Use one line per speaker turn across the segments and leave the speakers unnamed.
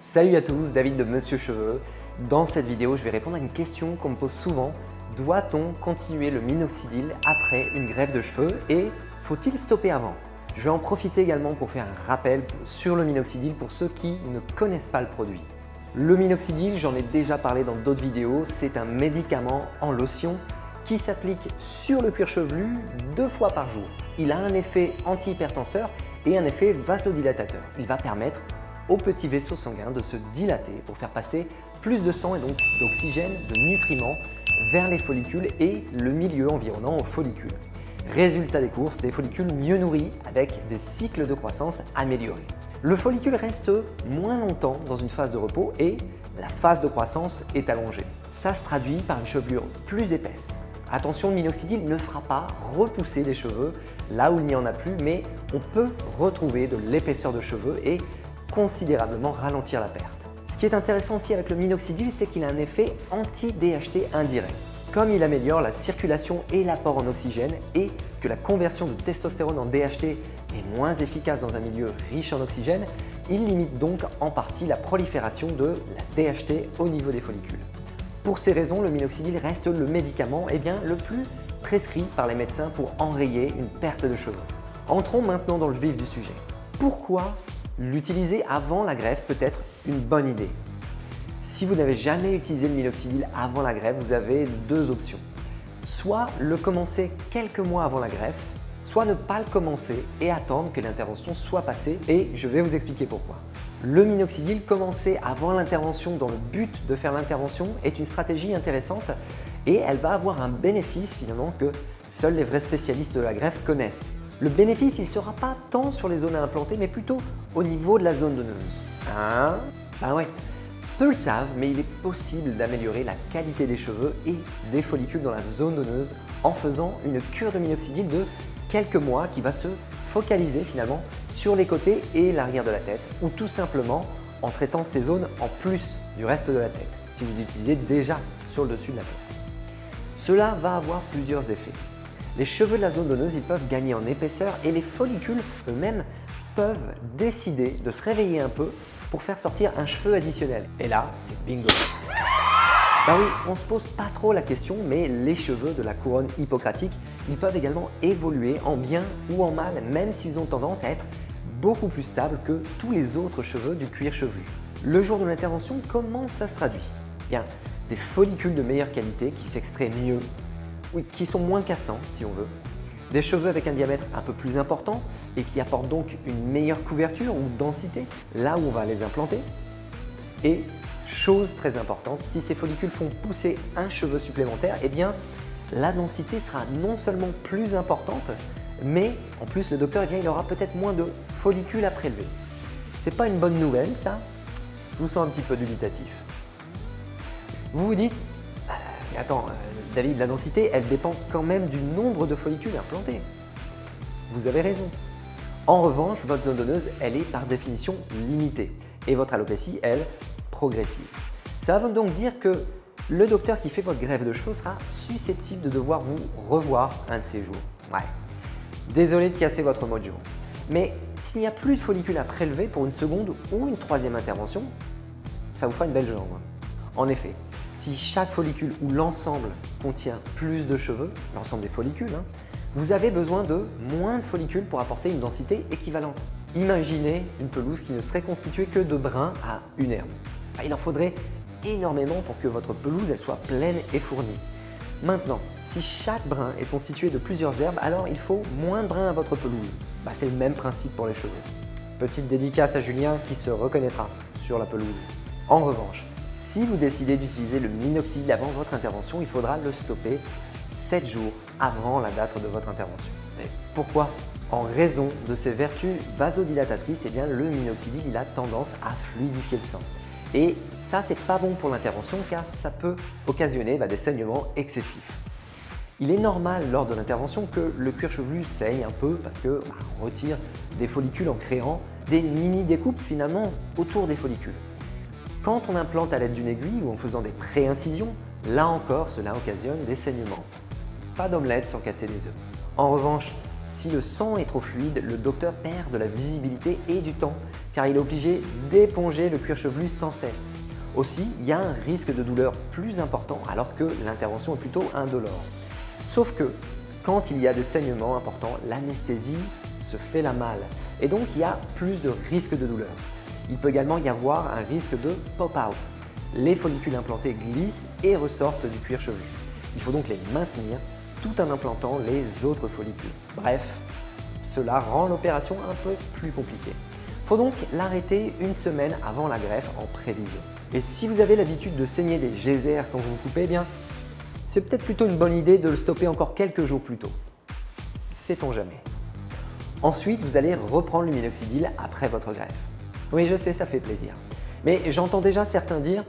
Salut à tous, David de Monsieur Cheveux. Dans cette vidéo, je vais répondre à une question qu'on me pose souvent. Doit-on continuer le minoxidil après une greffe de cheveux et faut-il stopper avant? Je vais en profiter également pour faire un rappel sur le minoxidil pour ceux qui ne connaissent pas le produit. Le minoxidil, j'en ai déjà parlé dans d'autres vidéos, c'est un médicament en lotion qui s'applique sur le cuir chevelu 2 fois par jour. Il a un effet antihypertenseur et un effet vasodilatateur. Il va permettre aux petits vaisseaux sanguins de se dilater pour faire passer plus de sang et donc d'oxygène, de nutriments vers les follicules et le milieu environnant aux follicules. Résultat des courses, des follicules mieux nourris avec des cycles de croissance améliorés. Le follicule reste moins longtemps dans une phase de repos et la phase de croissance est allongée. Ça se traduit par une chevelure plus épaisse. Attention, le minoxidil ne fera pas repousser les cheveux là où il n'y en a plus, mais on peut retrouver de l'épaisseur de cheveux et considérablement ralentir la perte. Ce qui est intéressant aussi avec le minoxidil, c'est qu'il a un effet anti-DHT indirect. Comme il améliore la circulation et l'apport en oxygène et que la conversion de testostérone en DHT est moins efficace dans un milieu riche en oxygène, il limite donc en partie la prolifération de la DHT au niveau des follicules. Pour ces raisons, le minoxidil reste le médicament le plus prescrit par les médecins pour enrayer une perte de cheveux. Entrons maintenant dans le vif du sujet. Pourquoi l'utiliser avant la greffe peut être une bonne idée? Si vous n'avez jamais utilisé le minoxidil avant la greffe, vous avez deux options. Soit le commencer quelques mois avant la greffe, soit ne pas le commencer et attendre que l'intervention soit passée, et je vais vous expliquer pourquoi. Le minoxidil commencer avant l'intervention dans le but de faire l'intervention est une stratégie intéressante et elle va avoir un bénéfice finalement que seuls les vrais spécialistes de la greffe connaissent. Le bénéfice, il ne sera pas tant sur les zones à implanter, mais plutôt au niveau de la zone donneuse. Ben ouais, peu le savent, mais il est possible d'améliorer la qualité des cheveux et des follicules dans la zone donneuse en faisant une cure de minoxidil de quelques mois qui va se focaliser finalement sur les côtés et l'arrière de la tête, ou tout simplement en traitant ces zones en plus du reste de la tête, si vous l'utilisez déjà sur le dessus de la tête. Cela va avoir plusieurs effets. Les cheveux de la zone donneuse, ils peuvent gagner en épaisseur et les follicules eux-mêmes peuvent décider de se réveiller un peu pour faire sortir un cheveu additionnel. Et là, c'est bingo! Ben oui, on ne se pose pas trop la question, mais les cheveux de la couronne hippocratique, ils peuvent également évoluer en bien ou en mal, même s'ils ont tendance à être beaucoup plus stables que tous les autres cheveux du cuir chevelu. Le jour de l'intervention, comment ça se traduit? Bien, des follicules de meilleure qualité qui s'extraient mieux, oui, qui sont moins cassants si on veut, des cheveux avec un diamètre un peu plus important et qui apportent donc une meilleure couverture ou densité là où on va les implanter. Et chose très importante, si ces follicules font pousser un cheveu supplémentaire, eh bien la densité sera non seulement plus importante, mais en plus le docteur il aura peut-être moins de follicules à prélever. C'est pas une bonne nouvelle ça? Je vous sens un petit peu dubitatif. Vous vous dites, mais attends, David, la densité, elle dépend quand même du nombre de follicules implantés. Vous avez raison. En revanche, votre zone donneuse, elle est par définition limitée et votre alopécie, elle, progressive. Ça veut donc dire que le docteur qui fait votre greffe de cheveux sera susceptible de devoir vous revoir un de ces jours. Ouais. Désolé de casser votre mojo. Mais s'il n'y a plus de follicules à prélever pour une seconde ou une troisième intervention, ça vous fera une belle jambe. En effet, si chaque follicule ou l'ensemble contient plus de cheveux, l'ensemble des follicules, vous avez besoin de moins de follicules pour apporter une densité équivalente. Imaginez une pelouse qui ne serait constituée que de brins à une herbe. Il en faudrait énormément pour que votre pelouse elle soit pleine et fournie. Maintenant, si chaque brin est constitué de plusieurs herbes, alors il faut moins de brins à votre pelouse. C'est le même principe pour les cheveux. Petite dédicace à Julien qui se reconnaîtra sur la pelouse. En revanche, si vous décidez d'utiliser le minoxidil avant votre intervention, il faudra le stopper 7 jours avant la date de votre intervention. Et pourquoi? En raison de ses vertus vasodilatatrices, le minoxidil il a tendance à fluidifier le sang. Et ça, c'est pas bon pour l'intervention car ça peut occasionner des saignements excessifs. Il est normal lors de l'intervention que le cuir chevelu saigne un peu parce qu'on retire des follicules en créant des mini découpes finalement autour des follicules. Quand on implante à l'aide d'une aiguille ou en faisant des pré-incisions, là encore, cela occasionne des saignements. Pas d'omelette sans casser des œufs. En revanche, Si le sang est trop fluide, le docteur perd de la visibilité et du temps car il est obligé d'éponger le cuir chevelu sans cesse. Aussi, il y a un risque de douleur plus important alors que l'intervention est plutôt indolore. Sauf que quand il y a des saignements importants, l'anesthésie se fait la malle et donc il y a plus de risque de douleur. Il peut également y avoir un risque de pop-out. Les follicules implantés glissent et ressortent du cuir chevelu. Il faut donc les maintenir tout en implantant les autres follicules. Bref, cela rend l'opération un peu plus compliquée. Il faut donc l'arrêter une semaine avant la greffe en prévision. Et si vous avez l'habitude de saigner des geysers quand vous vous coupez, eh bien, c'est peut-être plutôt une bonne idée de le stopper encore quelques jours plus tôt. Sait-on jamais. Ensuite, vous allez reprendre le minoxidil après votre greffe. Oui, je sais, ça fait plaisir. Mais j'entends déjà certains dire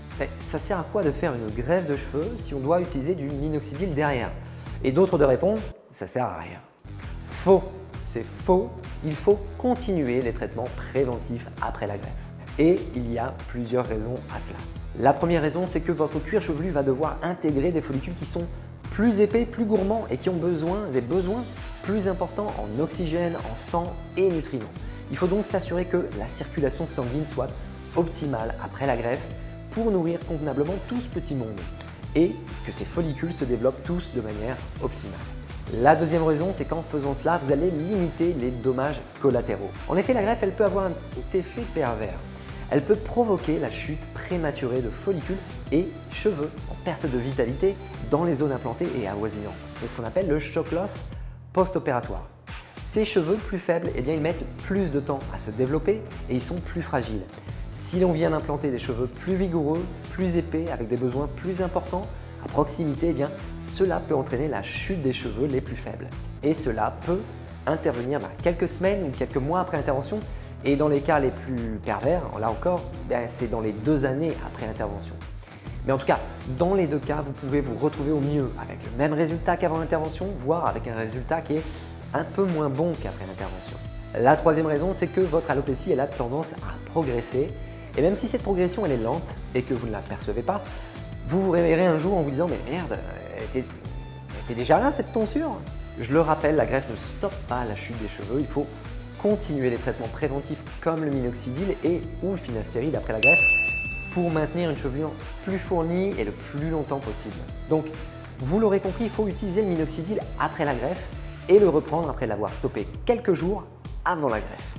« ça sert à quoi de faire une greffe de cheveux si on doit utiliser du minoxidil derrière ?» Et d'autres de répondre « ça sert à rien ». Faux, c'est faux. Il faut continuer les traitements préventifs après la greffe. Et il y a plusieurs raisons à cela. La première raison, c'est que votre cuir chevelu va devoir intégrer des follicules qui sont plus épais, plus gourmands et qui ont des besoins plus importants en oxygène, en sang et nutriments. Il faut donc s'assurer que la circulation sanguine soit optimale après la greffe pour nourrir convenablement tout ce petit monde et que ces follicules se développent tous de manière optimale. La deuxième raison, c'est qu'en faisant cela, vous allez limiter les dommages collatéraux. En effet, la greffe, elle peut avoir un petit effet pervers. Elle peut provoquer la chute prématurée de follicules et cheveux en perte de vitalité dans les zones implantées et avoisinantes. C'est ce qu'on appelle le shock loss post-opératoire. Ces cheveux plus faibles, eh bien, ils mettent plus de temps à se développer et ils sont plus fragiles. Si l'on vient d'implanter des cheveux plus vigoureux, plus épais, avec des besoins plus importants à proximité, eh bien, cela peut entraîner la chute des cheveux les plus faibles. Et cela peut intervenir quelques semaines ou quelques mois après l'intervention. Et dans les cas les plus pervers, là encore, c'est dans les 2 années après l'intervention. Mais en tout cas, dans les deux cas, vous pouvez vous retrouver au mieux avec le même résultat qu'avant l'intervention, voire avec un résultat qui est un peu moins bon qu'après l'intervention. La troisième raison, c'est que votre alopécie elle a tendance à progresser. Et même si cette progression elle est lente et que vous ne l'apercevez pas, vous vous réveillerez un jour en vous disant « mais merde, elle était déjà là cette tonsure ?» Je le rappelle, la greffe ne stoppe pas la chute des cheveux, il faut continuer les traitements préventifs comme le minoxidil et ou le finastérid après la greffe pour maintenir une chevelure plus fournie et le plus longtemps possible. Donc, vous l'aurez compris, il faut utiliser le minoxidil après la greffe et le reprendre après l'avoir stoppé quelques jours avant la greffe.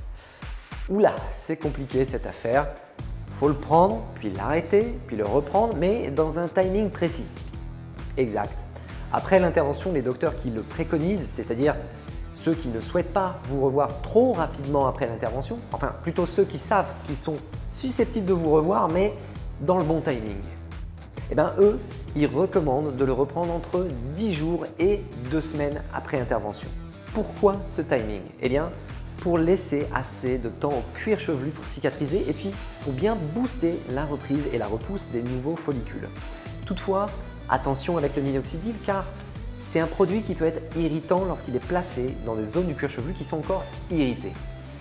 Oula, c'est compliqué cette affaire. Il faut le prendre, puis l'arrêter, puis le reprendre, mais dans un timing précis. Exact. Après l'intervention, les docteurs qui le préconisent, c'est-à-dire ceux qui ne souhaitent pas vous revoir trop rapidement après l'intervention, enfin plutôt ceux qui savent qu'ils sont susceptibles de vous revoir, mais dans le bon timing. Eh bien eux, ils recommandent de le reprendre entre 10 jours et 2 semaines après intervention. Pourquoi ce timing? Eh bien, pour laisser assez de temps au cuir chevelu pour cicatriser et puis pour bien booster la reprise et la repousse des nouveaux follicules. Toutefois, attention avec le minoxidil car c'est un produit qui peut être irritant lorsqu'il est placé dans des zones du cuir chevelu qui sont encore irritées.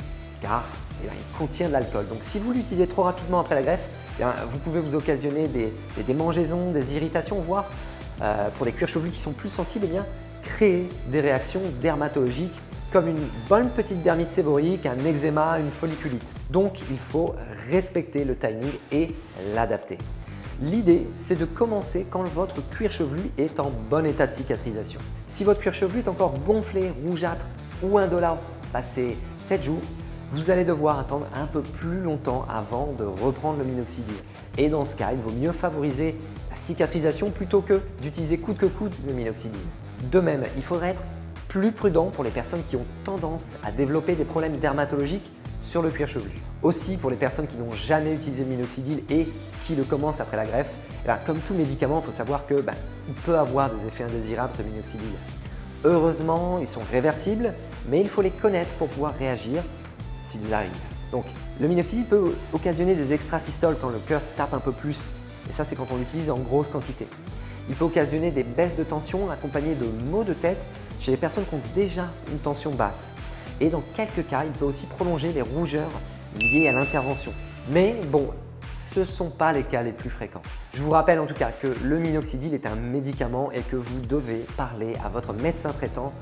Car il contient de l'alcool. Donc si vous l'utilisez trop rapidement après la greffe, vous pouvez vous occasionner des démangeaisons, des irritations, voire pour les cuirs chevelus qui sont plus sensibles, créer des réactions dermatologiques comme une bonne petite dermite séborrheique, un eczéma, une folliculite. Donc il faut respecter le timing et l'adapter. L'idée, c'est de commencer quand votre cuir chevelu est en bon état de cicatrisation. Si votre cuir chevelu est encore gonflé, rougeâtre ou indolore passé 7 jours, vous allez devoir attendre un peu plus longtemps avant de reprendre le minoxidil. Et dans ce cas, il vaut mieux favoriser la cicatrisation plutôt que d'utiliser coûte que coûte le minoxidil. De même, il faudrait être plus prudent pour les personnes qui ont tendance à développer des problèmes dermatologiques sur le cuir chevelu. Aussi, pour les personnes qui n'ont jamais utilisé le minoxidil et qui le commencent après la greffe, comme tout médicament, il faut savoir qu'il peut avoir des effets indésirables ce minoxidil. Heureusement, ils sont réversibles, mais il faut les connaître pour pouvoir réagir s'ils arrivent. Donc, le minoxidil peut occasionner des extrasystoles quand le cœur tape un peu plus, et ça c'est quand on l'utilise en grosse quantité. Il peut occasionner des baisses de tension accompagnées de maux de tête chez les personnes qui ont déjà une tension basse. Et dans quelques cas, il peut aussi prolonger les rougeurs liées à l'intervention. Mais bon, ce ne sont pas les cas les plus fréquents. Je vous rappelle en tout cas que le minoxidil est un médicament et que vous devez parler à votre médecin traitant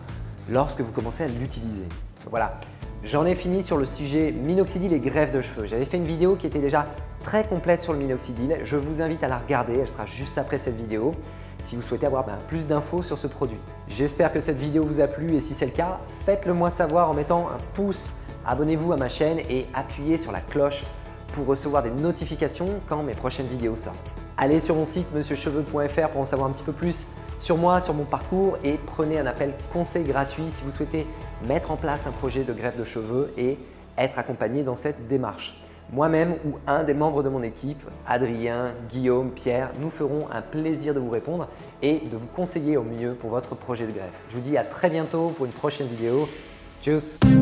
lorsque vous commencez à l'utiliser. Voilà, j'en ai fini sur le sujet minoxidil et greffe de cheveux. J'avais fait une vidéo qui était déjà très complète sur le minoxidil. Je vous invite à la regarder, elle sera juste après cette vidéo si vous souhaitez avoir plus d'infos sur ce produit. J'espère que cette vidéo vous a plu et si c'est le cas, faites-le moi savoir en mettant un pouce, abonnez-vous à ma chaîne et appuyez sur la cloche pour recevoir des notifications quand mes prochaines vidéos sortent. Allez sur mon site monsieurcheveux.fr pour en savoir un petit peu plus sur moi, sur mon parcours et prenez un appel conseil gratuit si vous souhaitez mettre en place un projet de greffe de cheveux et être accompagné dans cette démarche. Moi-même ou un des membres de mon équipe, Adrien, Guillaume, Pierre, nous ferons un plaisir de vous répondre et de vous conseiller au mieux pour votre projet de greffe. Je vous dis à très bientôt pour une prochaine vidéo. Tchuss!